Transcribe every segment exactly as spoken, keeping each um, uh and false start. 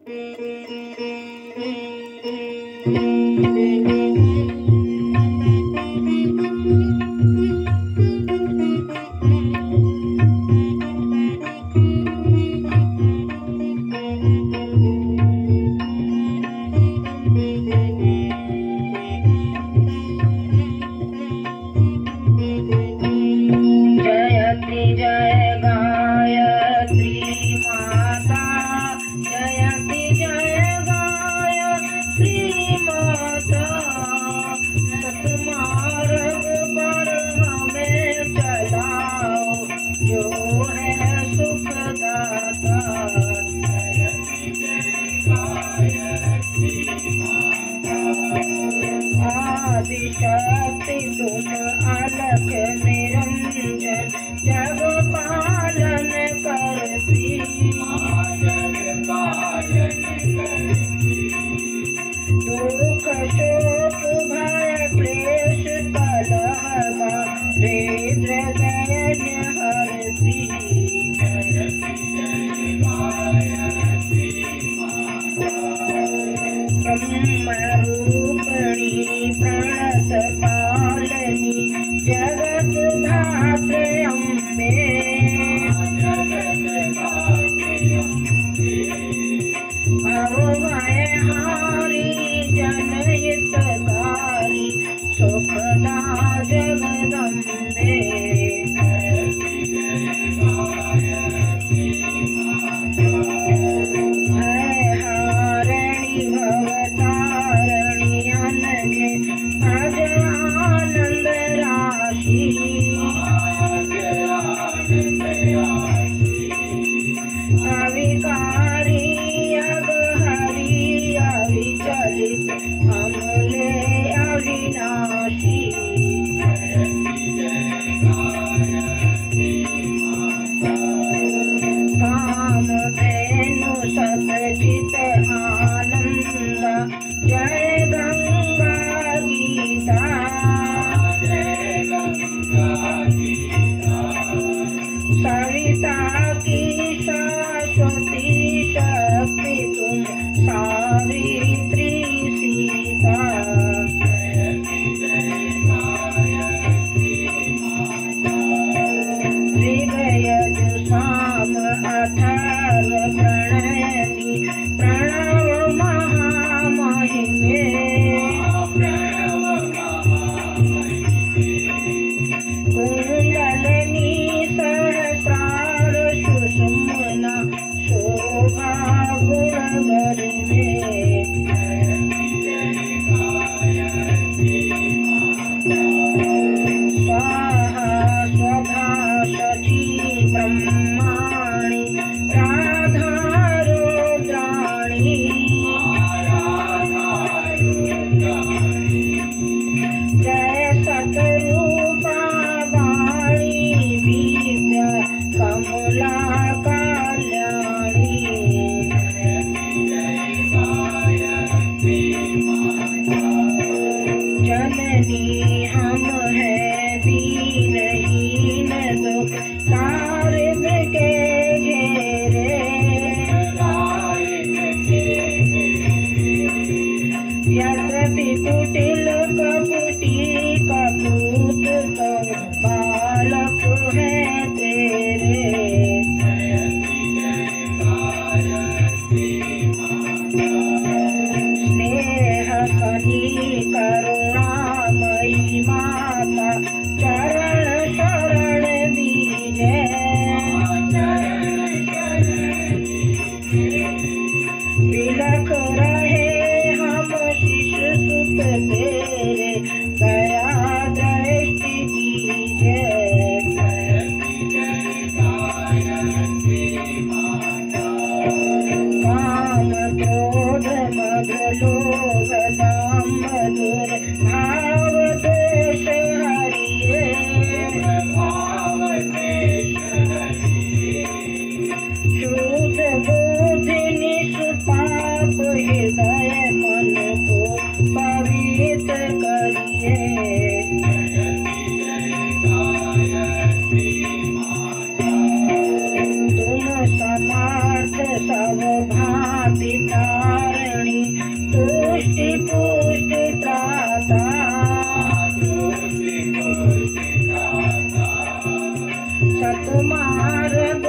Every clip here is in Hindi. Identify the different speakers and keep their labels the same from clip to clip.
Speaker 1: आदिशक्ति तुम अलख निरंजन जग पालन करती दुख शोक भय क्लेश कलह हृदय हरती ब्रह्मरूपिणी प्रणत पालनी जगत धात्रे अम्बे भवभय हारी जनहितकारी सुखदा जगदम्बे आज आनंद राशि अविकारी अगहरी अविचलित अमले अविनाशी कामधेनु सतचित आनंद जय गंगा गीता सरिता की शाश्वती शक्ति तुम सावित्री सीता ऋग्यजु साम अथर्व प्रणयनी प्रणव महामहिमे कुंडलनी सहस्रार सुषुम्ना शोभा गुणगरिमे स्वाहा स्वधा शची ब्रह्माणि राधा रुद्राणि जय सतरूपा वाणी विद्या कमला कल्याणी जननी हम है दीनहीन दुख दारिद के घेरे यद्यपि कुटिल कपटी कपूत तो बालक है तेरे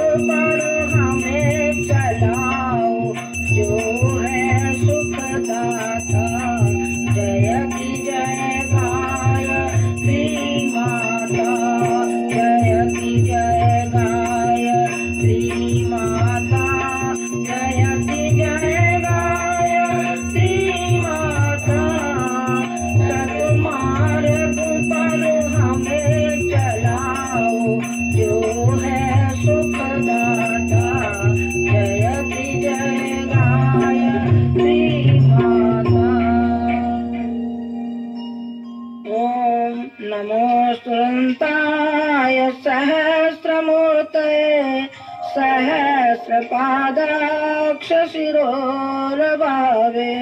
Speaker 1: पर हमें चलाओ जो है सुखदाता। जय की जय गाय श्री माता, जय की जय गाय श्री माता, जय की जय गाय श्री माता। सतमार्ग पर हमें चलाओ जो है सुखदाता। जय की जय गाय श्री माता। ओम नमो सुरन्ताय सहस्रमूर्तये सहस्रपादाक्ष शिरोरभावे।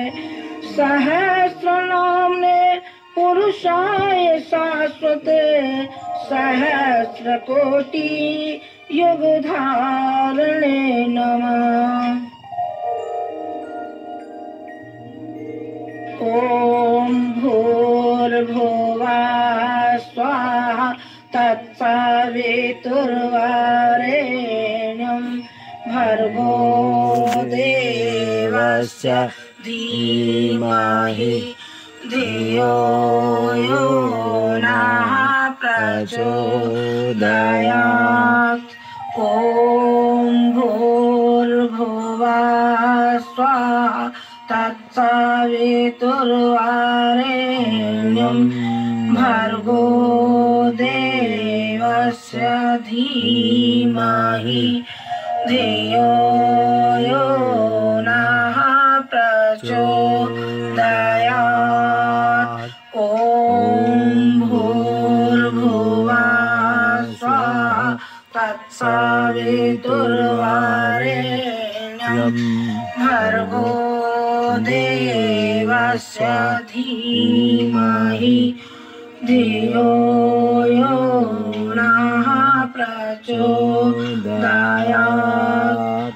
Speaker 1: सहस्रनाम्ने पुरुषाय शाश्वते सहस्रकोटि युगधारिणे नमः। ॐ भूर्भुवः स्वाहा तत्सवितुर्वरेण्यं भर्गो देवस्य धीमहि धियो यो नः प्रचोदयात्। ॐ भूर्भुवः स्वाहा तत्सवितुर्वरेण्यं भर्गो देवस्य धीमहि धियो यो नः प्रचोदयात्। ॐ भूर्भुवः स्वाहा तत्सवितुर्वरेण्यं भर्गो देवस्य धीमहि धियो यो नः प्रचोदयात्।